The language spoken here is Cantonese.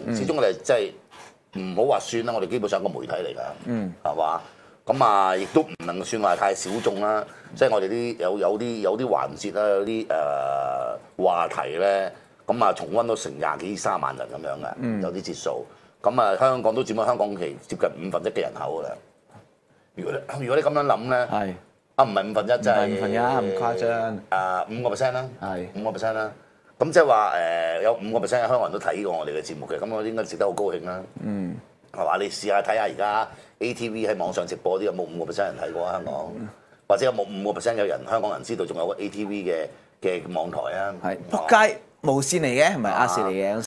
始終我哋即係唔好話算啦，我哋基本上係個媒體嚟㗎，係嘛？咁啊，亦都唔能夠算話太小眾啦。即係我哋啲有啲環節啦，有啲話題咧，咁啊重溫到成20幾30萬人咁樣嘅，有啲節數。咁啊，香港都佔咗香港期接近1/5嘅人口㗎啦。如果你咁樣諗咧， 係啊唔係1/5，即係 5%唔誇張。 5% 啦， 係 5% 啦。咁即係話有5%嘅香港人都睇過我哋嘅節目嘅，咁我應該值得好高興啦。係嘛？你試下睇下而家 ATV 喺網上直播啲有冇5%人睇過啊？香港或者有冇5%有人香港人知道仲有個 ATV 嘅網台啊？ 係仆街無線嚟嘅，唔係亞視嚟嘅嗰